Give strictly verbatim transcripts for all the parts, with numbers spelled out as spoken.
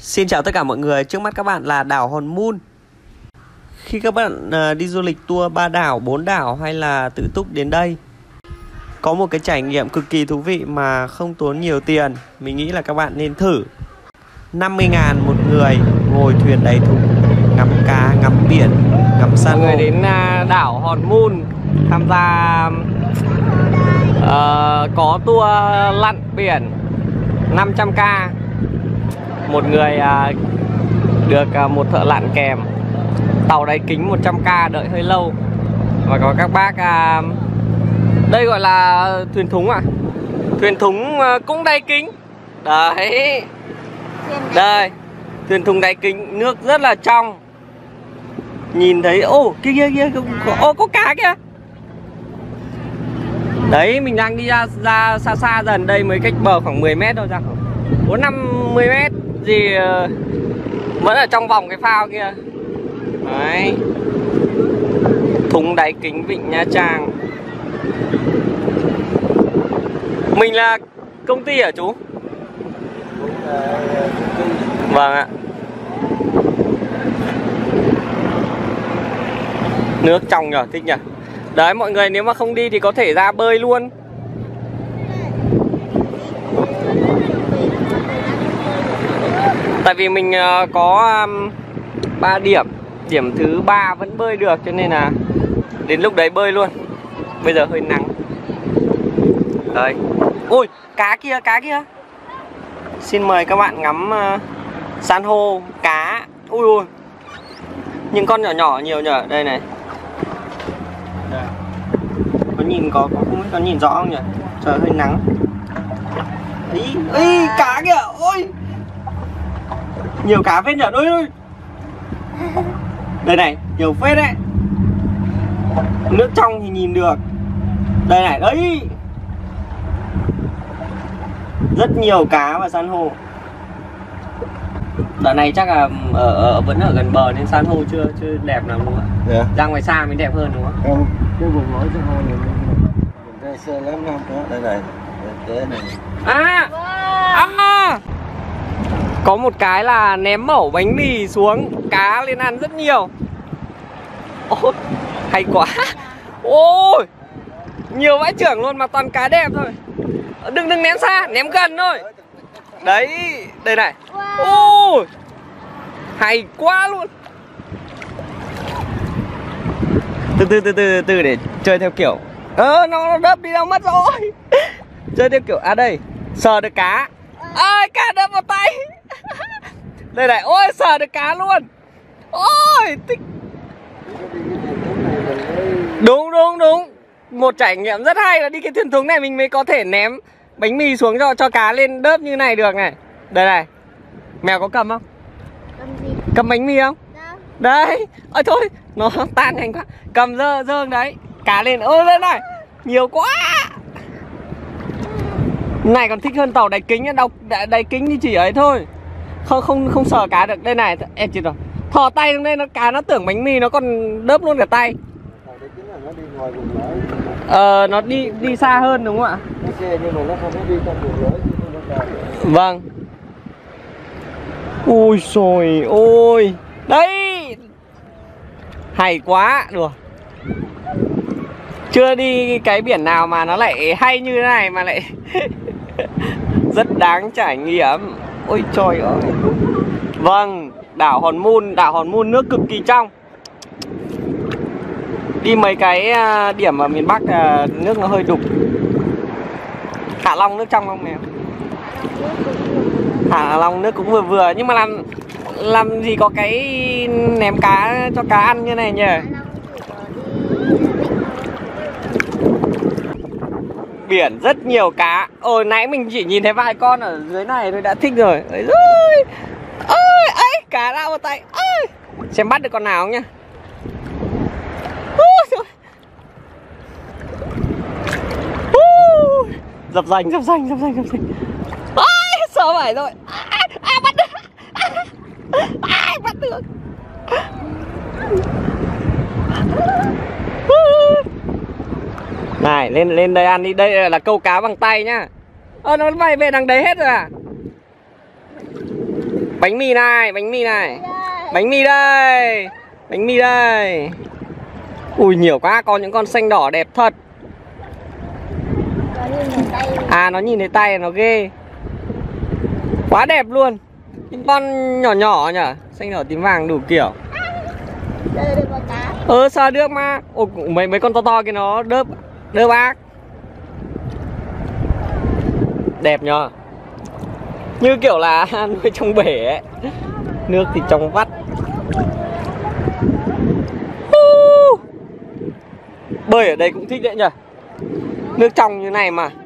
Xin chào tất cả mọi người, trước mắt các bạn là đảo Hòn Mun. Khi các bạn đi du lịch tour ba đảo, bốn đảo hay là tự túc đến đây, có một cái trải nghiệm cực kỳ thú vị mà không tốn nhiều tiền. Mình nghĩ là các bạn nên thử. Năm mươi ngàn một người, ngồi thuyền đầy thùng, ngắm cá, ngắm biển, ngắm san hô. Mọi người đến đảo Hòn Mun tham gia uh, có tour lặn biển năm trăm k. Một người uh, được uh, một thợ lặn kèm. Tàu đáy kính một trăm k, đợi hơi lâu. Và có các bác uh, đây gọi là thuyền thúng à? Thuyền thúng uh, cũng đáy kính. Đấy. Đây, thuyền thúng đáy kính, nước rất là trong. Nhìn thấy, ô, kia kia kia, ô, có cá kìa. Đấy, mình đang đi ra, ra xa xa dần, đây mới cách bờ khoảng mười mét thôi, ra bốn năm mươi mét gì vẫn ở trong vòng cái phao kia. Đấy, thúng đáy kính Vịnh Nha Trang. Mình là công ty hả chú? Vâng ạ. Nước trong nhở, thích nhỉ. Đấy, mọi người nếu mà không đi thì có thể ra bơi luôn. Tại vì mình có ba điểm. Điểm thứ ba vẫn bơi được, cho nên là đến lúc đấy bơi luôn. Bây giờ hơi nắng. Đấy. Ôi, cá kia, cá kia. Xin mời các bạn ngắm uh, san hô, cá. Ui ui, những con nhỏ nhỏ nhiều nhở. Đây này. Đây. Có nhìn có, có không biết có nhìn rõ không nhỉ? Trời hơi nắng. Ý, ý, cá kìa. Ôi, nhiều cá phết nhở. Ôi ôi. Đây này, nhiều phết đấy. Nước trong thì nhìn được. Đây này, đấy. Rất nhiều cá và san hô. Đoạn này chắc là ở, ở vẫn ở gần bờ nên san hô chưa chưa đẹp lắm đúng không ạ? Yeah. Ra ngoài xa mới đẹp hơn đúng không? Không, cái vùng lõi san hô này mình ra xe lắm không có. Đây này, đây này. À, à, có một cái là ném mẩu bánh mì xuống, cá lên ăn rất nhiều. Ôi, hay quá. Ôi, nhiều vãi chưởng luôn mà toàn cá đẹp thôi. Đừng đừng ném xa, ném gần thôi. Đấy, đây này. Ôi, hay quá luôn. Từ từ từ từ từ để chơi theo kiểu ơ nó, nó đớp đi đâu mất rồi. Chơi theo kiểu à đây, sờ được cá. Ôi, cá đớp vào tay. Đây này, ôi sờ được cá luôn. Ôi, thích. Đúng đúng đúng. Một trải nghiệm rất hay là đi cái thuyền thúng này mình mới có thể ném bánh mì xuống cho cho cá lên đớp như này được này. Đây này. Mèo có cầm không? Cầm gì? Cầm bánh mì không? Đâu? Đấy. Ôi thôi, nó tan nhanh quá. Cầm dơ dơ đấy. Cá lên. Ôi lên này. Nhiều quá. Này còn thích hơn tàu đáy kính. Đọc đáy kính thì chỉ ấy thôi. Không không không sờ cá được. Đây này, em chết rồi. Thò tay xuống đây nó cá nó tưởng bánh mì nó còn đớp luôn cả tay. Nó đi ngoài vùng lõi. Ờ, nó đi đi xa hơn đúng không ạ? Xe nhưng mà nó không có đi trong vùng lõi. Vâng. Ôi trời ôi. Đây. Hay quá. Đùa. Chưa đi cái biển nào mà nó lại hay như thế này mà lại rất đáng trải nghiệm. Ôi trời ơi. Vâng, đảo Hòn Mun. Đảo Hòn Mun nước cực kỳ trong. Đi mấy cái điểm ở miền Bắc nước nó hơi đục. Hạ Long nước trong không mèo? Hạ Long nước cũng vừa vừa. Nhưng mà làm làm gì có cái ném cá cho cá ăn như này nhỉ? Biển rất nhiều cá. Ôi nãy mình chỉ nhìn thấy vài con ở dưới này thôi đã thích rồi. Ôi ôi ấy, cá đã vào tay. Ôi. Xem bắt được con nào không nhá. Dập dành, dập dành, dập dành, dập dành. Ôi, sợ phải rồi. À, à, bắt được. À, bắt được. Này, lên lên đây ăn đi. Đây là câu cá bằng tay nhá. Ơ, nó bay về đằng đấy hết rồi à? Bánh mì này, bánh mì này. Bánh mì đây. Bánh mì đây. Ui nhiều quá, có những con xanh đỏ đẹp thật. À nó nhìn thấy tay nó ghê. Quá đẹp luôn. Những con nhỏ nhỏ nhỉ, xanh đỏ tím vàng đủ kiểu. Ờ sờ được mà. Ồ, mấy mấy con to to kia nó đớp đớp ác. Đẹp nhờ. Như kiểu là nuôi trong bể ấy. Nước thì trong vắt. uh. Bơi ở đây cũng thích đấy nhỉ. Nước trong như này mà.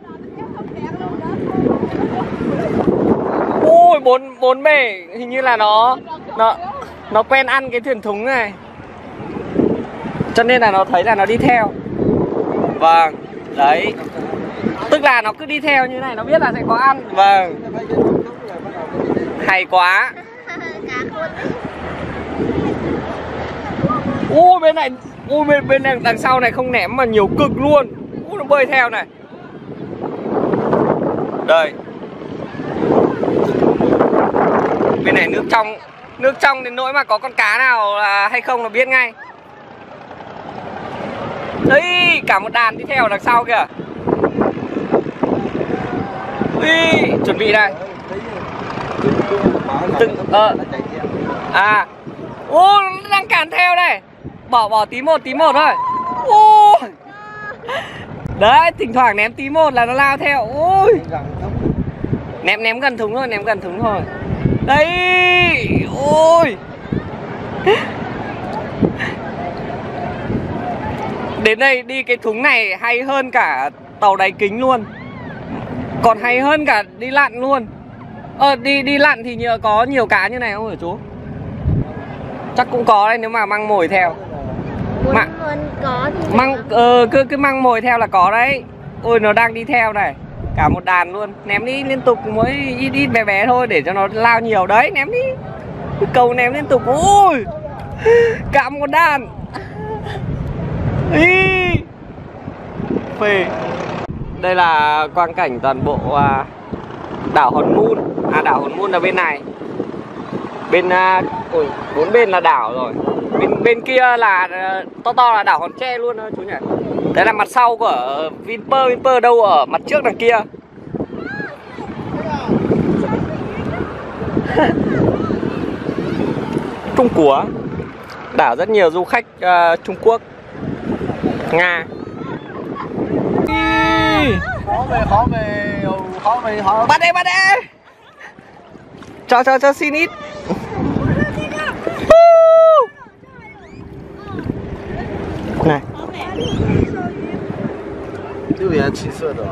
Ui bốn bốn bể hình như là nó nó nó quen ăn cái thuyền thúng này, cho nên là nó thấy là nó đi theo. Vâng đấy, tức là nó cứ đi theo như này, nó biết là sẽ có ăn. Vâng, hay quá. Ui bên này, ui bên bên đằng, đằng sau này không ném mà nhiều cực luôn. Ui nó bơi theo này. Đây. Bên này nước trong, nước trong đến nỗi mà có con cá nào là hay không là biết ngay. Đấy, cả một đàn đi theo đằng sau kìa. Ui, chuẩn bị đây. Từng ờ à. Ô, nó đang cản theo đây. Bỏ bỏ tí một tí một thôi. Ô. Đấy, thỉnh thoảng ném tí một là nó lao theo. Ôi. Ném ném gần thúng thôi, ném gần thúng thôi. Đấy. Ôi. Đến đây đi cái thúng này hay hơn cả tàu đáy kính luôn. Còn hay hơn cả đi lặn luôn. Ờ đi đi lặn thì nhờ có nhiều cá như này không hả chú? Chắc cũng có đấy nếu mà mang mồi theo. Mà có thì mang ờ, cứ cứ mang mồi theo là có đấy. Ôi nó đang đi theo này. Cả một đàn luôn. Ném đi liên tục mỗi ít ít bé bé thôi để cho nó lao nhiều đấy, ném đi. Cầu ném liên tục. Ôi. Cả một đàn. Ý. Phê. Đây là quang cảnh toàn bộ à, đảo Hòn Mun. À đảo Hòn Mun là bên này. Bên à, ôi, bốn bên là đảo rồi. Bên bên kia là to to là đảo Hòn Tre luôn đó chú nhỉ. Đấy là mặt sau của Vinpearl, Vinpearl đâu ở mặt trước đằng kia. Trung Quốc. Đảo rất nhiều du khách uh, Trung Quốc, Nga. Khó về, khó về, khó về, khó. Bắt đây, bắt đây. Cho, cho, cho xin ít. Này. 六颜七色的。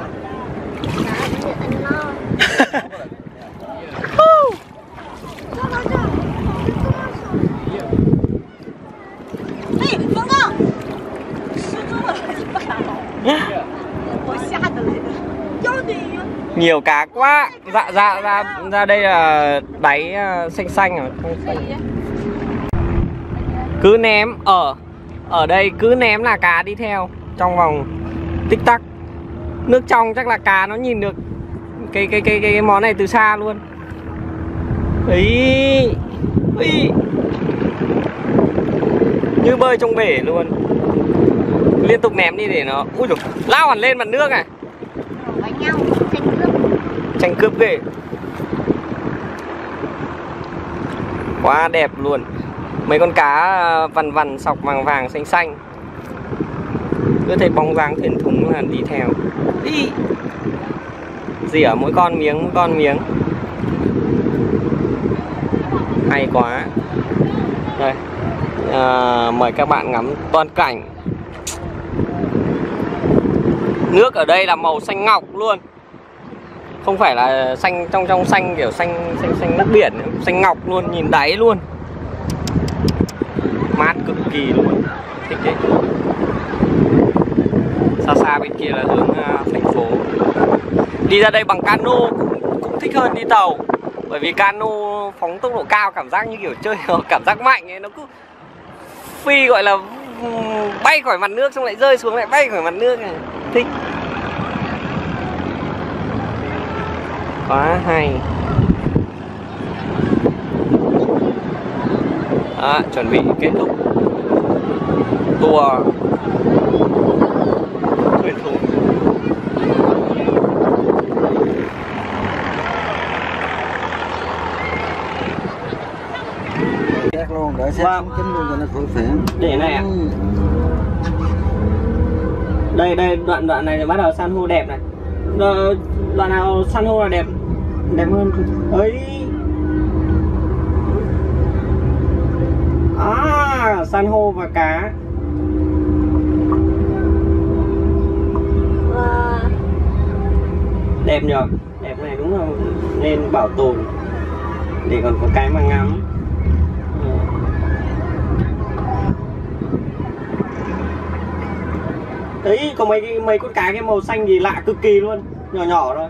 哎，峰哥，失踪了，我吓得来的，要得呀。 Nhiều cá quá. Dạ dạ ra ra đây là đáy xanh xanh rồi. Cứ ném ở ở đây cứ ném là cá đi theo trong vòng tích tắc. Nước trong chắc là cá nó nhìn được cái cái cái cái món này từ xa luôn. Ý. Ý. Như bơi trong bể luôn. Liên tục ném đi để nó ui dồi, lao hẳn lên mặt nước này. Đánh nhau, tranh cướp. Tranh cướp ghê. Quá đẹp luôn. Mấy con cá vằn vằn sọc vàng vàng xanh xanh. Cứ thấy bóng dáng thuyền thúng là đi theo. Đi. Rỉa mỗi con miếng, mỗi con miếng. Hay quá. Đây à, mời các bạn ngắm toàn cảnh. Nước ở đây là màu xanh ngọc luôn. Không phải là xanh trong trong xanh kiểu xanh xanh xanh nước biển, xanh ngọc luôn, nhìn đáy luôn. Mát cực kỳ luôn. Thích đấy. Xa xa bên kia là hướng uh, thành phố. Đi ra đây bằng cano cũng, cũng thích hơn đi tàu. Bởi vì cano phóng tốc độ cao, cảm giác như kiểu chơi cảm giác mạnh ấy, nó cứ phi gọi là bay khỏi mặt nước xong lại rơi xuống lại bay khỏi mặt nước này. Thích. Quá hay. Đó, chuẩn bị kết thúc tour thuyền thúng. Xét luôn, để xét Vâng. kính luôn cho nó khỏi phèn. Để này ạ. Ừ. Đây đây đoạn đoạn này bắt đầu san hô đẹp này. Đờ, đoạn nào san hô là đẹp đẹp hơn ấy. À, san hô và cá. Wow. Đẹp nhờ. Đẹp này đúng là nên bảo tồn để còn có cái mà ngắm. Đấy, có mấy cái mấy con cá cái màu xanh gì lạ cực kỳ luôn, nhỏ nhỏ thôi.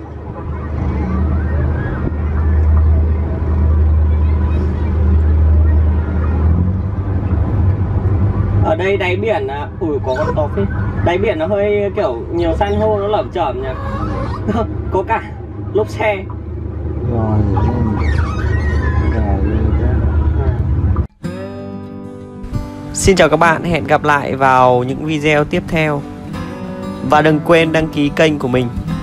Ở đây đáy biển à, ui có con to phết. Đáy biển nó hơi kiểu nhiều san hô nó lởm chởm nhỉ. Có cả lốp xe. Rồi, rồi. Xin chào các bạn, hẹn gặp lại vào những video tiếp theo. Và đừng quên đăng ký kênh của mình.